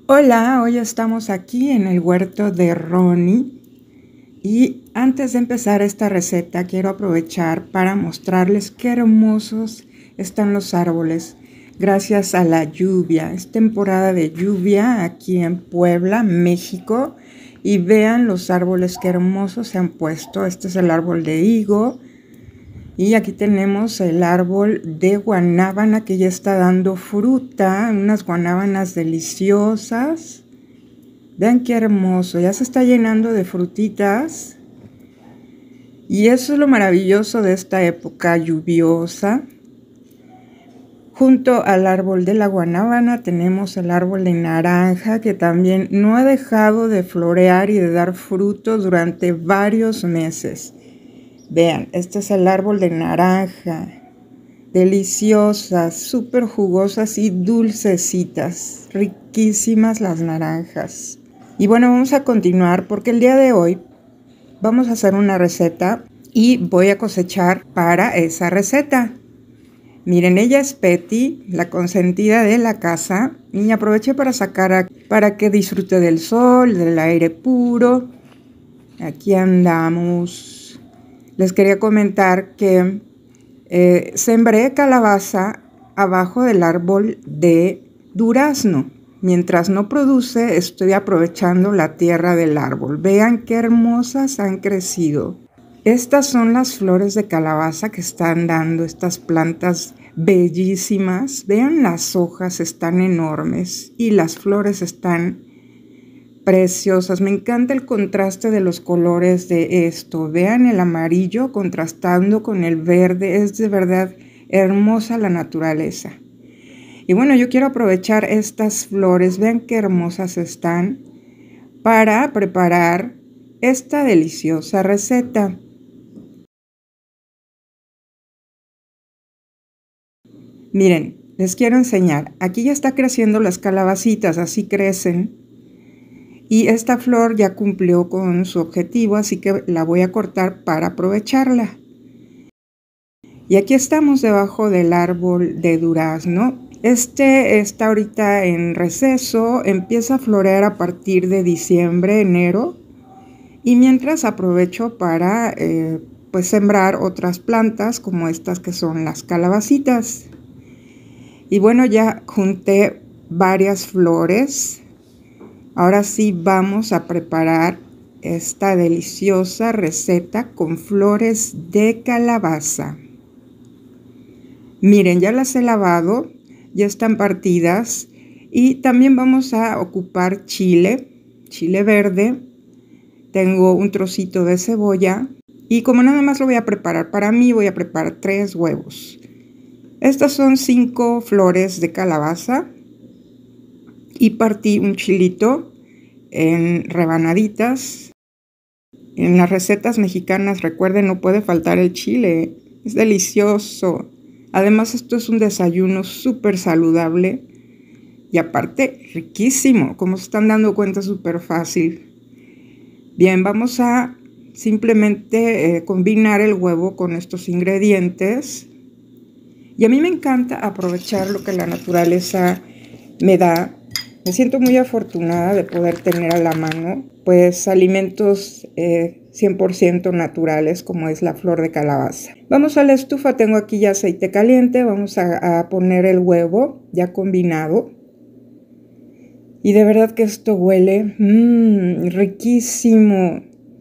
Hola, hoy estamos aquí en el huerto de Ronnie y antes de empezar esta receta quiero aprovechar para mostrarles qué hermosos están los árboles gracias a la lluvia. Es temporada de lluvia aquí en Puebla, México, y vean los árboles qué hermosos se han puesto. Este es el árbol de higo. Y aquí tenemos el árbol de guanábana que ya está dando fruta, unas guanábanas deliciosas. Vean qué hermoso, ya se está llenando de frutitas. Y eso es lo maravilloso de esta época lluviosa. Junto al árbol de la guanábana tenemos el árbol de naranja que también no ha dejado de florear y de dar fruto durante varios meses. Vean, este es el árbol de naranja, deliciosas, súper jugosas y dulcecitas, riquísimas las naranjas. Y bueno, vamos a continuar porque el día de hoy vamos a hacer una receta y voy a cosechar para esa receta. Miren, ella es Petty, la consentida de la casa, y aproveché para sacar para que disfrute del sol, del aire puro. Aquí andamos. Les quería comentar que sembré calabaza abajo del árbol de durazno. Mientras no produce, estoy aprovechando la tierra del árbol. Vean qué hermosas han crecido. Estas son las flores de calabaza que están dando estas plantas bellísimas. Vean, las hojas están enormes y las flores están preciosas. Me encanta el contraste de los colores de esto. Vean el amarillo contrastando con el verde. Es de verdad hermosa la naturaleza. Y bueno, yo quiero aprovechar estas flores. Vean qué hermosas están para preparar esta deliciosa receta. Miren, les quiero enseñar. Aquí ya está creciendo las calabacitas, así crecen. Y esta flor ya cumplió con su objetivo, así que la voy a cortar para aprovecharla. Y aquí estamos debajo del árbol de durazno. Este está ahorita en receso, empieza a florear a partir de diciembre, enero. Y mientras aprovecho para pues sembrar otras plantas como estas que son las calabacitas. Y bueno, ya junté varias flores. Ahora sí vamos a preparar esta deliciosa receta con flores de calabaza. Miren, ya las he lavado, ya están partidas y también vamos a ocupar chile verde. Tengo un trocito de cebolla y como nada más lo voy a preparar para mí, voy a preparar 3 huevos. Estas son 5 flores de calabaza. Y partí un chilito en rebanaditas. En las recetas mexicanas, recuerden, no puede faltar el chile. Es delicioso. Además, esto es un desayuno súper saludable. Y aparte, riquísimo. Como se están dando cuenta, súper fácil. Bien, vamos a simplemente combinar el huevo con estos ingredientes. Y a mí me encanta aprovechar lo que la naturaleza me da. Me siento muy afortunada de poder tener a la mano pues alimentos 100% naturales como es la flor de calabaza. Vamos a la estufa, tengo aquí ya aceite caliente, vamos a poner el huevo ya combinado. Y de verdad que esto huele riquísimo.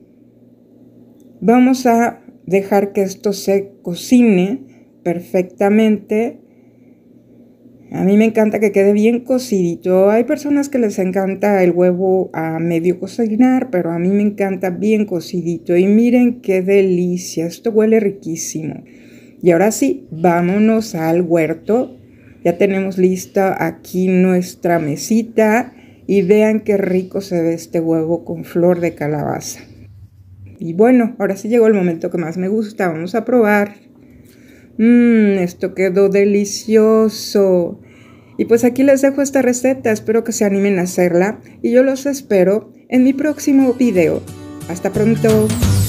Vamos a dejar que esto se cocine perfectamente. A mí me encanta que quede bien cocidito. Hay personas que les encanta el huevo a medio cocinar, pero a mí me encanta bien cocidito. Y miren qué delicia, esto huele riquísimo. Y ahora sí, vámonos al huerto. Ya tenemos lista aquí nuestra mesita. Y vean qué rico se ve este huevo con flor de calabaza. Y bueno, ahora sí llegó el momento que más me gusta. Vamos a probar. Esto quedó delicioso. Y pues aquí les dejo esta receta, espero que se animen a hacerla y yo los espero en mi próximo video. Hasta pronto.